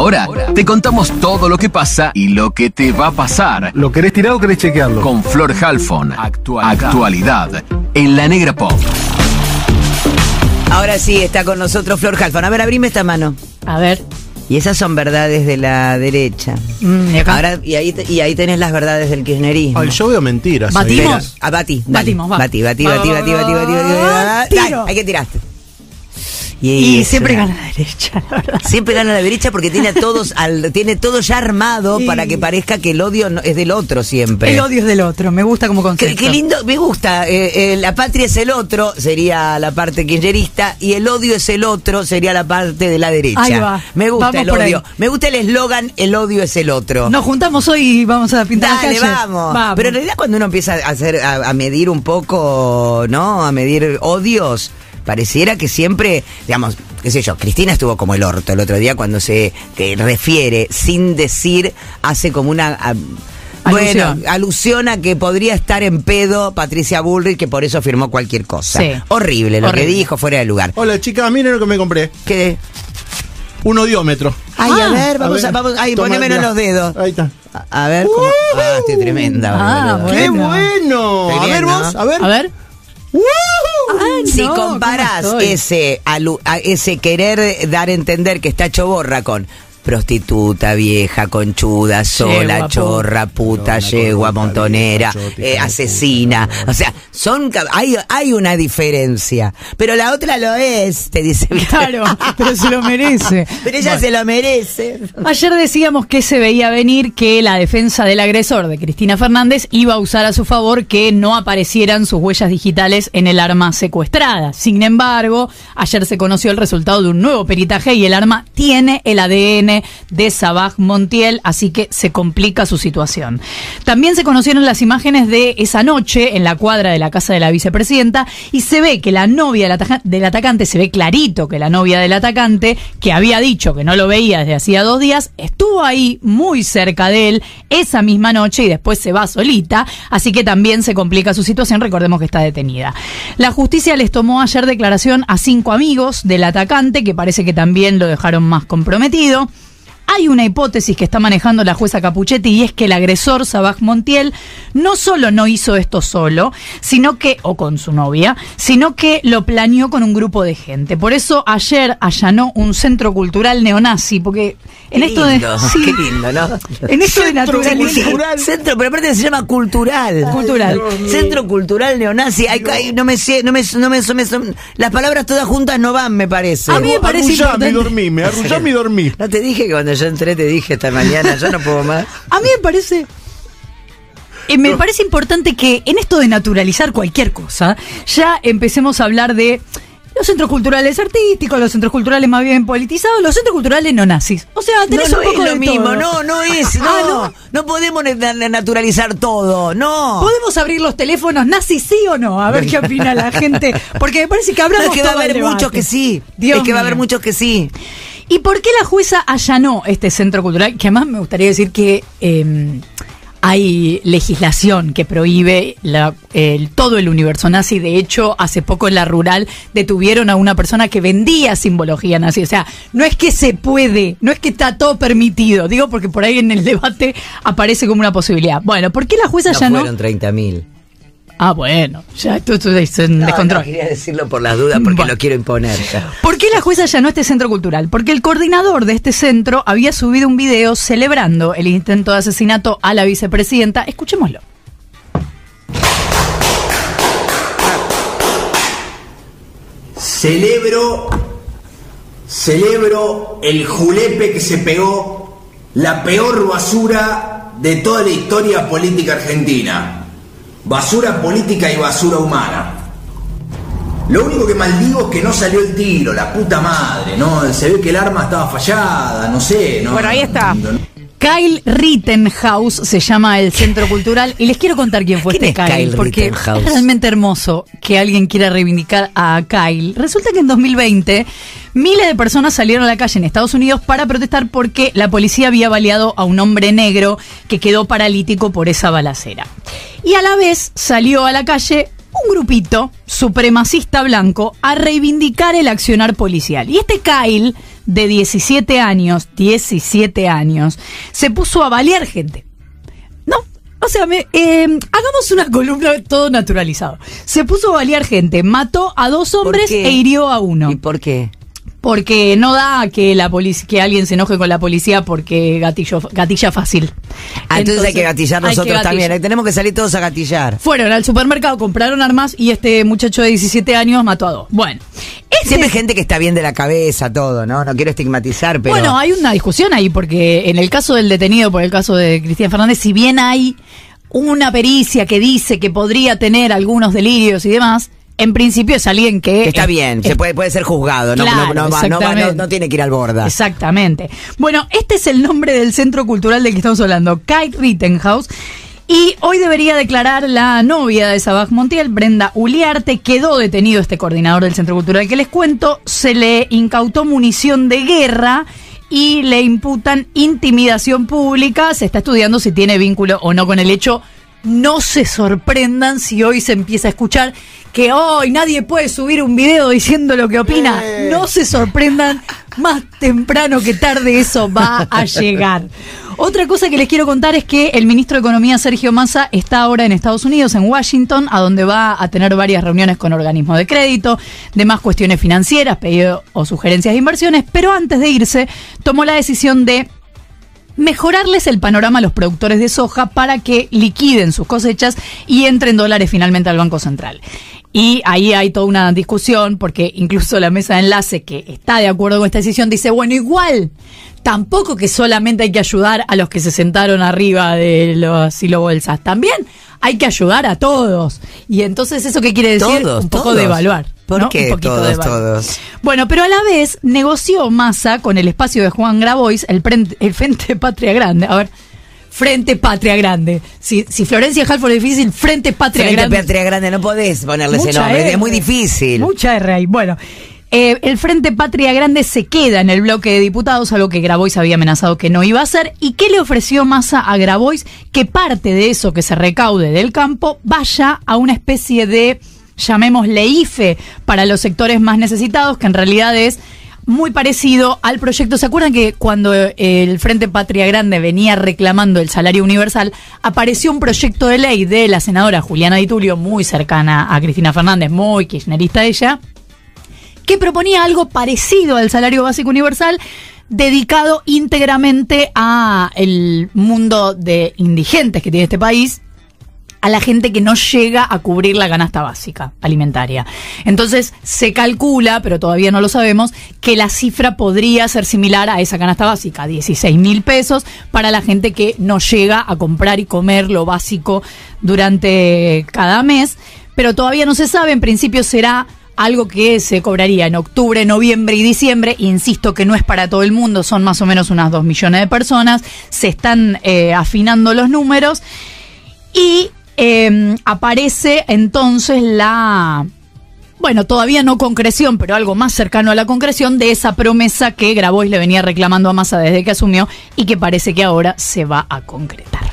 Ahora te contamos todo lo que pasa y lo que te va a pasar. ¿Lo querés tirar o querés chequearlo? Con Flor Halfon. Actualidad en La Negra Pop. Ahora sí está con nosotros Flor Halfon. A ver, abrime esta mano. A ver. Y esas son verdades de la derecha. ¿Y acá? Ahora, y ahí tenés las verdades del kirchnerismo. Ay, yo veo mentiras. ¿Batimos? Batimos, va. Batí. Dale, ¿a qué tiraste? Y siempre gana la derecha, la verdad. Siempre gana la derecha porque tiene a todos tiene todo ya armado para que parezca que el odio es del otro siempre. El odio es del otro, me gusta como concepto. Qué lindo, me gusta. La patria es el otro, sería la parte kirchnerista, y el odio es el otro, sería la parte de la derecha. Ahí va. Me gusta Vamos el por odio. ahí. Me gusta el eslogan, el odio es el otro. Nos juntamos hoy y vamos a pintar Dale, la calle. vamos. Pero en realidad cuando uno empieza a medir un poco, ¿no? A medir odios, pareciera que siempre, digamos, qué sé yo, Cristina estuvo como el orto el otro día cuando se refiere, sin decir, hace como una alusión a que podría estar en pedo Patricia Bullrich, que por eso firmó cualquier cosa. Sí. Horrible lo que dijo, fuera de lugar. Hola, chicas, miren lo que me compré. ¿Qué? Un odiómetro. Ay, a ver, vamos, ahí, Toma, ponémelo en mira. los dedos. Ahí está. A ver, ¿cómo? Estoy tremenda. boludo. ¡Qué Bueno. bueno! Estoy A ver bien, vos, ¿no? a ver. A ver. Si No, comparás ¿cómo estoy? ese querer dar a entender que está hecho borra con prostituta, vieja, conchuda, sola, Yegua, chorra, puta, yegua, montonera, asesina. O sea, hay una diferencia. Pero la otra lo es, te dice. Claro, pero se lo merece. Pero ella se lo merece. Ayer decíamos que se veía venir que la defensa del agresor de Cristina Fernández iba a usar a su favor que no aparecieran sus huellas digitales en el arma secuestrada. Sin embargo, ayer se conoció el resultado de un nuevo peritaje y el arma tiene el ADN de Sabaj Montiel, así que se complica su situación. También se conocieron las imágenes de esa noche en la cuadra de la casa de la vicepresidenta y se ve que la novia del atacante, se ve clarito que la novia del atacante, que había dicho que no lo veía desde hacía 2 días, estuvo ahí muy cerca de él esa misma noche y después se va solita, así que también se complica su situación, recordemos que está detenida. La justicia les tomó ayer declaración a 5 amigos del atacante, que parece que también lo dejaron más comprometido. Hay una hipótesis que está manejando la jueza Capuchetti y es que el agresor, Sabaj Montiel, no solo no hizo esto solo, sino que, o con su novia, sino que lo planeó con un grupo de gente. Por eso ayer allanó un centro cultural neonazi, porque en esto de... Sí, Qué lindo, ¿no? en esto de naturalizar... Centro, pero aparte se llama cultural. Cultural. Centro cultural neonazi. Las palabras todas juntas no van, me parece. A mí me parece Arrullame y importante. dormí, me arrullame y dormí. No te dije que cuando yo entré te dije esta mañana, yo no puedo más. A mí me parece importante que en esto de naturalizar cualquier cosa, ya empecemos a hablar de los centros culturales artísticos, los centros culturales más bien politizados, los centros culturales no nazis. O sea, tenés No un poco es lo de mismo, todo. no es, no podemos naturalizar todo, no. ¿Podemos abrir los teléfonos nazis, sí o no? A ver qué opina la gente. Porque me parece que hablamos Es que va a todo el haber debate. muchos que sí. Dios es que va a haber mío. muchos que sí. ¿Y por qué la jueza allanó este centro cultural? Que además me gustaría decir que hay legislación que prohíbe todo el universo nazi. De hecho, hace poco en La Rural detuvieron a una persona que vendía simbología nazi. O sea, no es que se puede, no es que está todo permitido. Digo porque por ahí en el debate aparece como una posibilidad. Bueno, ¿por qué la jueza allanó? Fueron 30.000. Ah, bueno, ya esto es un descontrol. No, quería decirlo por las dudas porque lo quiero imponer. ¿Por qué la jueza allanó este centro cultural? Porque el coordinador de este centro había subido un video celebrando el intento de asesinato a la vicepresidenta. Escuchémoslo. Celebro el julepe que se pegó, la peor basura de toda la historia política argentina. Basura política y basura humana. Lo único que maldigo es que no salió el tiro, la puta madre, ¿no? Se ve que el arma estaba fallada, no sé, ¿no? Bueno, ahí está. Kyle Rittenhouse se llama el centro cultural y les quiero contar quién fue ¿Quién este es Kyle porque Rittenhouse? es realmente hermoso que alguien quiera reivindicar a Kyle. Resulta que en 2020 miles de personas salieron a la calle en Estados Unidos para protestar porque la policía había baleado a un hombre negro que quedó paralítico por esa balacera. Y a la vez salió a la calle un grupito supremacista blanco a reivindicar el accionar policial. Y este Kyle de 17 años, se puso a balear gente. No, o sea, hagamos una columna todo naturalizado. Se puso a balear gente, mató a 2 hombres e hirió a 1. ¿Y por qué? Porque no da que que alguien se enoje con la policía porque gatilla fácil. Entonces hay que gatillar nosotros también. Tenemos que salir todos a gatillar. Fueron al supermercado, compraron armas y este muchacho de 17 años mató a 2. Bueno. Siempre hay gente que está bien de la cabeza, todo, ¿no? No quiero estigmatizar, pero... Bueno, hay una discusión ahí porque en el caso del detenido, por el caso de Cristina Fernández, si bien hay una pericia que dice que podría tener algunos delirios y demás... En principio es alguien que está bien, se puede ser juzgado, claro, no tiene que ir al borda. Exactamente. Bueno, este es el nombre del centro cultural del que estamos hablando, Kai Rittenhouse. Y hoy debería declarar la novia de Sabaj Montiel, Brenda Uliarte. Quedó detenido este coordinador del centro cultural que les cuento. Se le incautó munición de guerra y le imputan intimidación pública. Se está estudiando si tiene vínculo o no con el hecho. No se sorprendan si hoy se empieza a escuchar que hoy nadie puede subir un video diciendo lo que opina. No se sorprendan, más temprano que tarde eso va a llegar. Otra cosa que les quiero contar es que el ministro de Economía, Sergio Massa, está ahora en Estados Unidos, en Washington, a donde va a tener varias reuniones con organismos de crédito, demás cuestiones financieras, pedidos o sugerencias de inversiones, pero antes de irse tomó la decisión de mejorarles el panorama a los productores de soja para que liquiden sus cosechas y entren dólares finalmente al Banco Central. Y ahí hay toda una discusión porque incluso la mesa de enlace que está de acuerdo con esta decisión dice, bueno, igual, tampoco que solamente hay que ayudar a los que se sentaron arriba de los silobolsas, también hay que ayudar a todos. Y entonces, ¿eso qué quiere decir? Todos, un poco todos. de evaluar. ¿Por ¿no? qué todos? Bueno, pero a la vez negoció Massa con el espacio de Juan Grabois, el Frente Patria Grande. A ver, Frente Patria Grande. Si Florencia Halford es difícil, Frente Patria Grande. Frente Patria Grande, no podés ponerle ese nombre, es muy difícil. Mucha R ahí. Bueno, el Frente Patria Grande se queda en el bloque de diputados, algo que Grabois había amenazado que no iba a hacer. ¿Y qué le ofreció Massa a Grabois? Que parte de eso que se recaude del campo vaya a una especie de, llamémosle IFE, para los sectores más necesitados, que en realidad es muy parecido al proyecto. ¿Se acuerdan que cuando el Frente Patria Grande venía reclamando el salario universal, apareció un proyecto de ley de la senadora Juliana Di Tulio, muy cercana a Cristina Fernández, muy kirchnerista ella, que proponía algo parecido al salario básico universal, dedicado íntegramente a el mundo de indigentes que tiene este país, a la gente que no llega a cubrir la canasta básica alimentaria. Entonces se calcula, pero todavía no lo sabemos, que la cifra podría ser similar a esa canasta básica, 16.000 pesos para la gente que no llega a comprar y comer lo básico durante cada mes, pero todavía no se sabe. En principio será algo que se cobraría en octubre, noviembre y diciembre. Insisto que no es para todo el mundo, son más o menos unas 2 millones de personas. Se están afinando los números y aparece entonces todavía no concreción, pero algo más cercano a la concreción de esa promesa que Grabois le venía reclamando a Massa desde que asumió y que parece que ahora se va a concretar.